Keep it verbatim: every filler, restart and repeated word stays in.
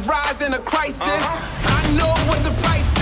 rise in a crisis. I know what the price